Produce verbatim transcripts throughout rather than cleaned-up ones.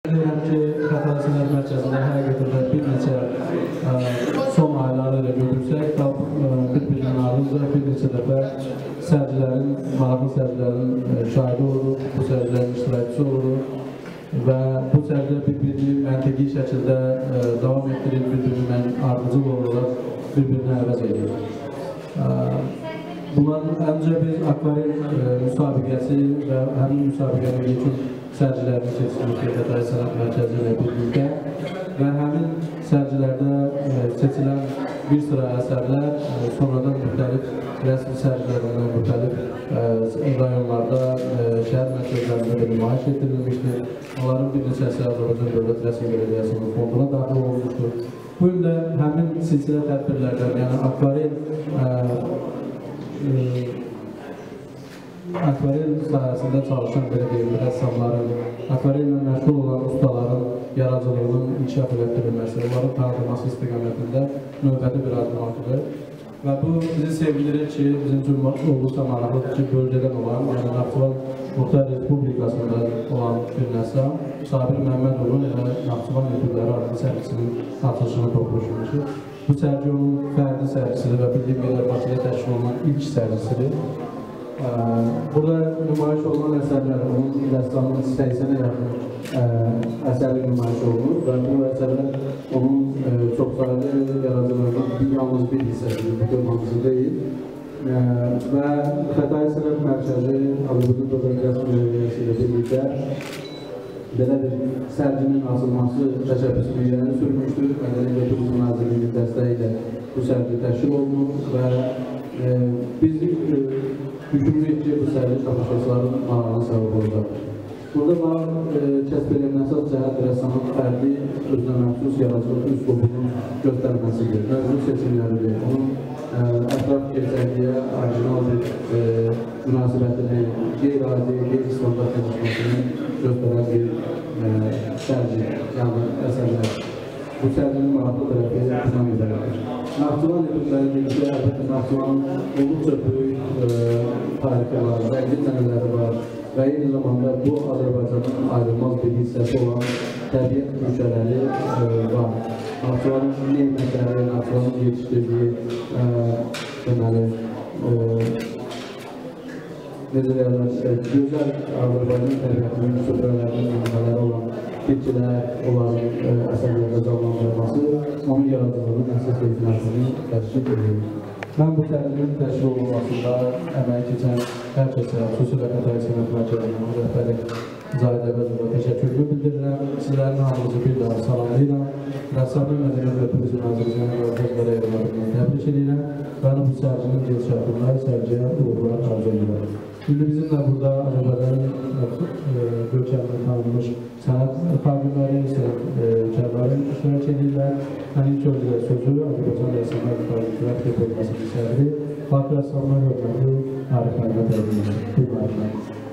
Deyirəm ki, Xətai Sənət Mərkəzində həqiqətən bir neçə son ayları ilə götürsək, bir-birinin ardınca bir neçə dəfə sərgilərin, maraqlı sərgilərin şahidi oluruq, bu sərgilərin iştirakçısı oluruq və bu sərgilə bir-birini məntiqi şəkildə davam etdirib, bir-birini ardıcıl olaraq bir-birini əvəz edir. Bunların öncə biz akvarel müsabiqəsi və həmin müsabiqənin yekun sərgilərini seçirik Xətai Sənət Mərkəzi ilə birlikdə və həmin sərgilərdə seçilən bir sıra əsərlər sonradan müxtəlif rəsmi sərgilərində, müxtəlif rayonlarda, şəhər mərkəzlərində də nümayiş etdirilmişdir. Onların bir neçəsi Azərbaycan Dövlət Rəsmi Bələdiyyəsinin fonduna daxil olmuşdur. Bu gün də həmin silsilə tədbirlərdən, yəni akvarel akvarel sahəsində çalışan belə deyil, rəssamların, akvarellə məşğul olan ustaların yaradıcılığının inkişaf elətdirilməsi, onların tanıdılması istiqamətində növbəti bir addım atıdır. Və bu bizi sevindirir ki, bizim üçün olduqca maraqlıdır ki, bölgədən olan, yəni Naxçıvan Muxtar Respublikasında olan bir rəssam Sabir Məmmədovun və Naxçıvan Edirləri adlı sərgisinin açılışını topluşmuşdur. Bu sərgi onun fərdi sərgisidir və bildiyim qədər Bakıda təşkil olunan ilk sərgisidir. Burada nümayiş olunan əsərlər, onun rəssamının səksənə yaxın əsərli nümayiş olunur və bu əsərlər onun çox sayılı yaradıcılığının yalnız bir hissəsidir, bütün hamısı deyil. Və Xətai Sənət Mərkəzi Azərbaycan Dövlət Rəsmi Bələdiyyəsi ilə birlikdə belə bir sərginin açılması təşəbbüsünü irəli sürmüşdür. Mədəniyyət və Turizm Nazirliyinin dəstəyi ilə bu sərgi təşkil olunur və biz düşünürük ki, bu sərgi tamaşaçıların marağına səbəb olacaqdır. Burada maraq kəsb edilən əsas cəhət rəssamın fərdi, özünə məxsus yaradıcılıq üslubunun göstərməsidir, mövzu seçimləridir. Onun ətraf gerçəkliyə orijinal bir münasibətini, qeyri-adi, qeyri-standart yanaşmasını göstərən bir sərgi, yəni əsərlər. Bu sərginin maraqlı tərəfi buna müdərədir. Naxçıvan Edirləri birlikdə, əlbəttə Naxçıvanın olduqca böyük tarixi var, rəngli sənələri var və eyni zamanda bu Azərbaycanın ayrılmaz bir hissəsi olan təbiət güşələri var. Naxçıvanın neymətləri, Naxçıvanın yetişdirdiyi deməli, necə deyərlər, gözəl Azərbaycan təbiətinin süfrələrinin nümunələri olan bitkilər, onların əsərlərdə canlandırılması, onun yaradıcılığının əsas eğitimlərini təşkil edir. Mən bu sərginin təşkil olunmasında əməyi keçən hər kəsə, xüsusilə Xətai Sənət Mərkəzinin rəhbəri Zahid Əvəzova təşəkkürümü bildirirəm. Sizlərin hamınızı bir daha salamlayıram. Rəssamın Mədəniyyət və Turizm Nazirliyinin Mərkəz Bələdiyyə təbrik edirəm və bu sərginin gedişatında sərgiyə uğurlar arzu edirəm. Şimdi bizimlə burada Azərbaycanın görkəmini tanınmış sənət xadimləri, sənət kərləri iştirak edirlər. Mən ilk öncə sözü Azərbaycan Rəssamlar Müxtarı Bölməsinin sədri, Xalq Rəssamlar Hörmətli Arif Məhəmməd təqdim edir. Buyurun.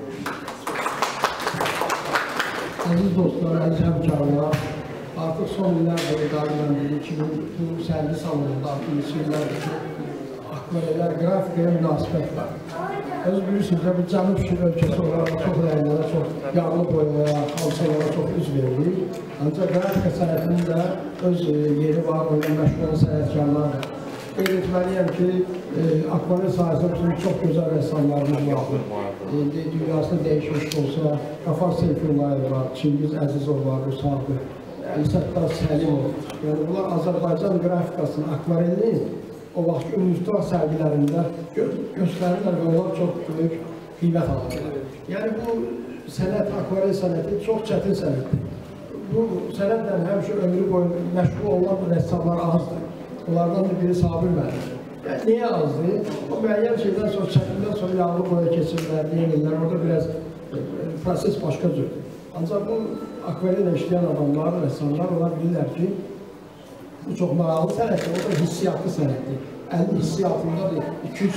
Əziz dostlar, əziz həmkarlar, artıq son illərdir idarələndirir ki, bu sərgi salonunda altmış illərdir ki, akvarelər, qrafikaya münasibət var. Öz bilirsiniz, bu Cənub Şir ölkəsi olaraq çox rənglərə, çox yağlı boyaya, xalçalara çox üz verilir. Ancaq qrafika sənətinin də öz yeri var, onunla məşğul olan sənətkarlar var. Qeyd etməliyəm ki, akvarel sahəsində bizim çox gözəl rəssamlarımız var. Dünyasında dəyişmiş olsa, Qafar Seyfullayev var, Çingiz Əzizov var, Rusabı, Əlisəttar Səlimov. Yəni, bunlar Azərbaycan grafikasının, akvarelinin o vaxt ümumdar sərgilərində göstərirlər və onlar çox böyük qiymət alırlar. Yəni, bu sənət, akvarel sənəti çox çətin sənətdir. Bu sənətlə həmişə ömrü boyu məşğul olan rəssamlar azdır. Onlardan da biri Sabir müəllim. Yəni, niyə azdır? O müəyyən şeydən sonra, çəkindən sonra yağlı boya keçirlər, yenilər, orada biraz proses başqa cürdür. Ancaq bu akvarellə işləyən adamlar, rəssamlar, onlar bilirlər ki, bu çox maraqlı sənətdir, o da hissiyatlı sənətdir. Əlin hissiyatındadır, iki üç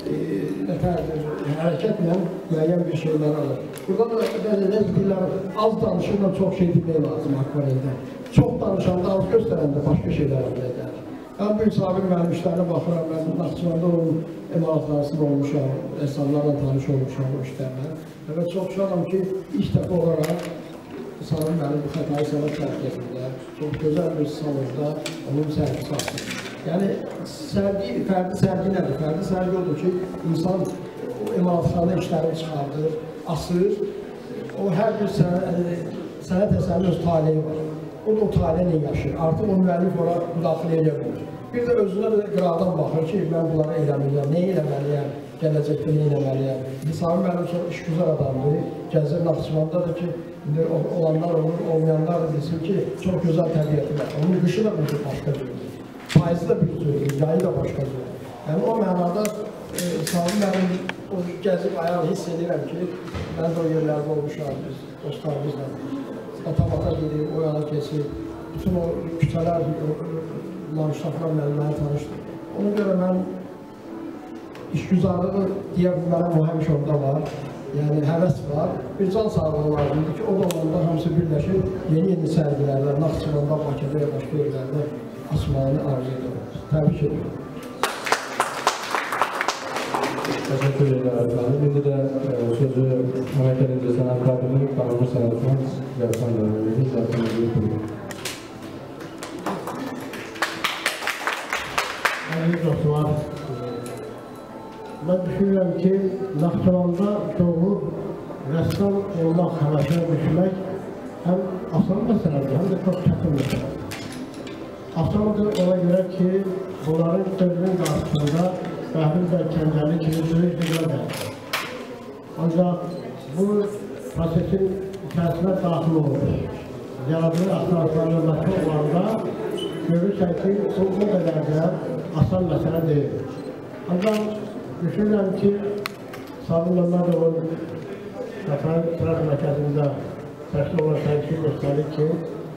hərəkətlə müəyyən bir şeylər alır. Burada da nə deyirlər, az danışırla çox şey bilmək lazım akvareldə. Çox danışanda, az göstərəndə başqa şeylər əldə edər. Mən bu Sabir mənim işlərinə baxıram, mən Naxçıvanda onun emalatlarısında olmuşam, rəssamlarla tanış olmuşam o işlərlə. Və çox şanam ki, ilk dəfə olaraq Sağım mənim bu Xətai Sənət Sərgisində çox gözəl bir salonda onun sərgisi açır. Yəni, sərgi, fərdi sərgi nədir? Fərdi sərgi odur ki, insan emalatxana işlərini çıxardır, asır. O, hər bir sənət əsərinin öz taleyi var. O da o taleyi yaşayır. Artıq o müəllif ora müdaxilə edə bilir. Bir də özünə də qıradan baxır ki, mən bunları eləməliyəm, nə eləməliyəm, gələcəkdə nə eləməliyəm. Sami mənim çox işgüzar adamdır, gəzir Naxçıvandadır ki, olanlar olur, olmayanlar da bilsin ki, çox gözəl təbiəti var. Onun qışı da bir başqa cürdür, payızı da bir cürdür, yayı da başqa cürdür. Yəni o mənada Sami mənim o gəzib ayağını hiss edirəm ki, mən də o yerlərdə olmuşam, biz dostlarımızla. Atabata gedib, o yana keçib, bütün o küçələr, Lanşaflar mənimlə tanışdır. Ona görə mən işgüzarlığı deyə bilmərəm, o həmiş orada var. Yəni, həvəs var. Bir can sağlığı lazımdır ki, o da olanda hamısı birləşir, yeni-yeni sərgilərlə, Naxçıvanda, Bakıda ya başqa yerlərdə açmağını arzu edirəm. Təbrik edirəm. Təşəkkür edirəm efendim. İndi də sözü Əmək Əlincə Sənət Qadını, Qanunlu Sənətimiz Zərfan Dönəlidir. Zərfan Dönəlidir. Əziz dostlar, mən düşünürəm ki, Naxçıvanda doğru rəssam olmaq həvəsinə düşmək həm asan məsələdir, həm də çox çətin məsələdir. Asandır ona görə ki, bunların sözünün qarşısında Bəhruz bəy Kəndəli kimi böyük figürlər. Ancaq bu prosesin içərisinə daxil olur. Yaradıcı əsaslarla məşğul olanda görürsən ki, bu qədər də asan məsələ deyil. Ancaq düşünürəm ki, Sami Məmmədovun Xətai Sənət Mərkəzində təşkil olan sərgisi göstərir ki,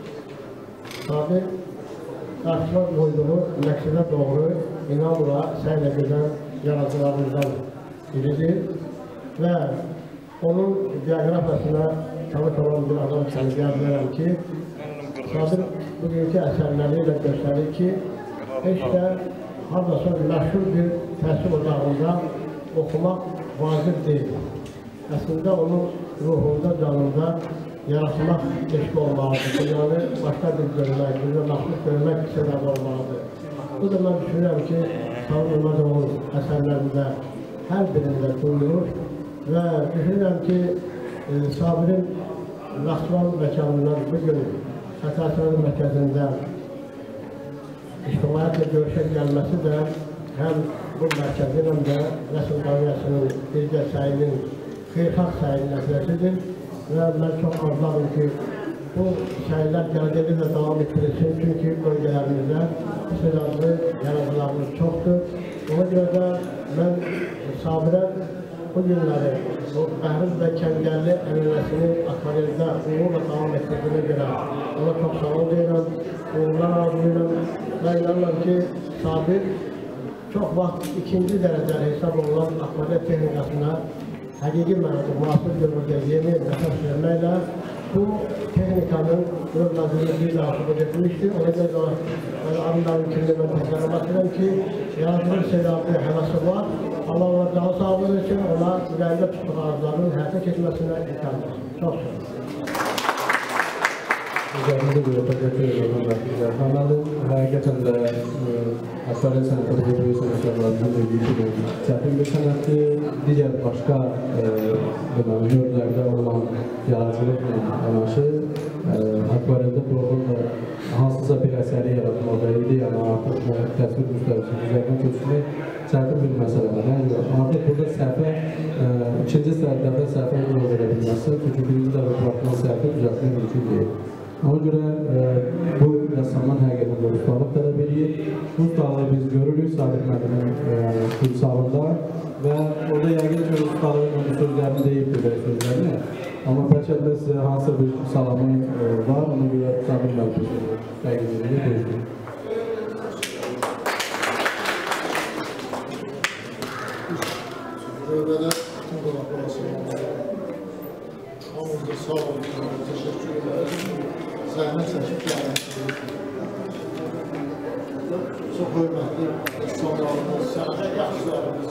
Sami qarşısına qoyduğu məqsədə doğru inamla, səylə gedən yaradıcılarımızdan biridir və onun bioqrafiyasına tanış olan bir adam kimi deyə bilərəm ki, Sami bugünkü əsərləri ilə göstərir ki, heç də haradasa məşhur bir təhsil ocağında oxumaq vacib deyil. Əslində onun ruhunda, canında yaratmaq eşq olmalıdır. Yəni, başqa bir görmək, bir də naxlıq görmək istəmədə olmalıdır. Bu da mən düşünürəm ki, Sami Məmmədovun əsərlərində hər birində duyulur və düşünürəm ki, Sabirin Naxçıvan məkanından bugün Xətai Sənət Mərkəzində İctimaiyyətlə görüşə gəlməsi də həm bu mərkəzin, həm də Rəsm Qamiyyəsinin birgə səyinin, xeyirxah səyinin nəticəsidir və mən çox arzularım ki, bu səylər gələcəkdə də davam etdirilsin, çünki bölgələrimizdə istedadlı yaradıcılarımız çoxdur. Ona görə də mən Sabirə bu günləri, bu Bəhruz bəy Kəndəli ənənəsini akvareldə uğurla davam etdirdiyinə görə ona çox sağ ol deyirəm, uğurlar arzulayıram və inanıram ki, Sabir çox vaxt ikinci dərəcəli hesab olunan akvarel texnikasına həqiqi mənada müasir dövrdə yeni məsəl verməklə bu texnikanın övladını bir daha xubud etmişdir. Ona görə də adından kimdə mən təsərrübat edirəm ki, yaradıcı istedadlı həvəsi var. Allah ona daha sağlığı üçün ona ürəyində tutduğu arzuların həyata keçməsinə imkan verir. Çox sağ olun. Üzərinizə görə təşəkkür edirəm. Xanladım, həqiqətən də akvarel sənətləri götürüyorsunuz insanlarımızın dediği gibi çətin bir sənətdir. Digər başqa növlərdə olan yaradıcılıqla yanaşı akvareldə proqramda hansısa bir əsəri yaratmada idi, yəni artıq təsvir müstəvisi üzərindən köçürmək çətin bir məsələdir. Yəni artıq burada səhvə, ikinci dəfə səhvə yol verə bilməzsə, çünki birinci dəfə buraxılan səhvə düzəltmək mümkün deyil. Ona görə bu rəssamdan həqiqətən də ustalıq tələb edir. Bu ustalığı biz görürük Sabir müəllimin kursalında və orada yəqin ki, ustalığın onun sözlərini deyibdir belə sözlərini. Amma bəlkə də sizə hansısa bir salamı var, ona görə Sabir müəllim təqdim edilir, buyurun. Böyle tüm dolaplarına hamurda sağ olun, teşekkür ederim. Zəhmət çəkib gəlmişsiniz. Çox hörmətli rəssamlarımız, sənətkarlarımız,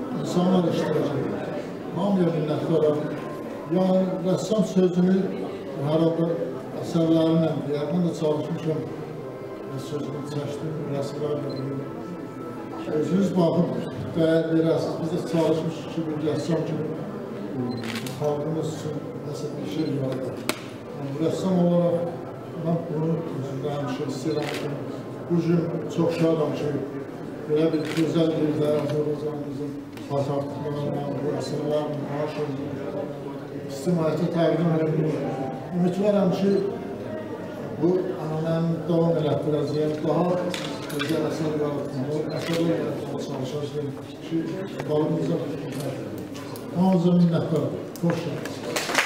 insanlar iştirak edir. Hamıya minnətdaram. Yəni, rəssam sözünü Hər halda əsərlərimlə deyərəm də çalışmışam. Sözünü çəkdim, rəsmlərlə deyim. Özünüz baxıb dəyər verəsiniz. Biz də çalışmışıq ki, bir rəssam kimi xalqımız üçün nəsə bir şey yaradır. Rəssam olaraq mən bunu özümdə həmişə istəyirəm ki, bu gün çox şadam ki, belə bir gözəl bir də Azərbaycanımızın başartlarına, bu əsərlərin maaşını ictimaiyyətə təqdim edir. Ümidvarım ki, bu ananəmin davam elətdirəcəyəm, daha gözəl əsər yaratmalı, əsərlər yaratmalı çalışacağım ki, balımıza hamıza minnətlər. Xoş geldiniz.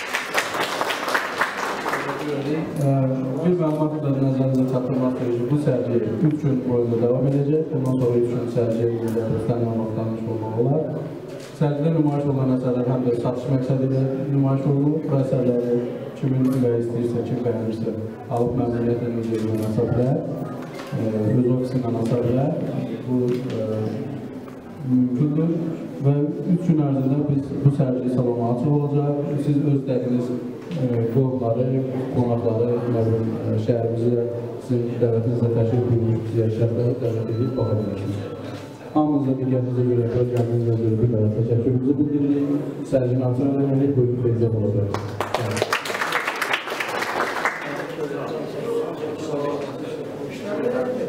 Bir məlumat da nəzərinizə çatdırmaq ki, bu sərgi üç gün boyunca davam edəcək. Bundan sonra üç gün sərgiyə gedəcək, məlumatlanmış olmaq olar. Sərgidə nümayiş olunan əsərlər həm də satış məqsədi ilə nümayiş olunur. Bu əsərləri kimin ürəyi istəyirsə, kim bəyənirsə, alıb məmnuniyyətlə öz evindən asa bilər, öz ofisindən asa bilər. Bu mümkündür və üç gün ərzində biz bu sərgi salonu açıq olacaq. Siz öz dəqiniz qovları, qonaqları, şəhərimizə sizin dəvətinizlə təşrif edilmiş ziyarətlərə dəvət edib baxa bilirsiniz. Hamınızda diqqətinizə görə öz gəlmənizə görə bir qədər təşəkkürümüzü bildiririk. Sərgini açıq eləməliyik, buyurun xeyircəm olacaq. Thank you.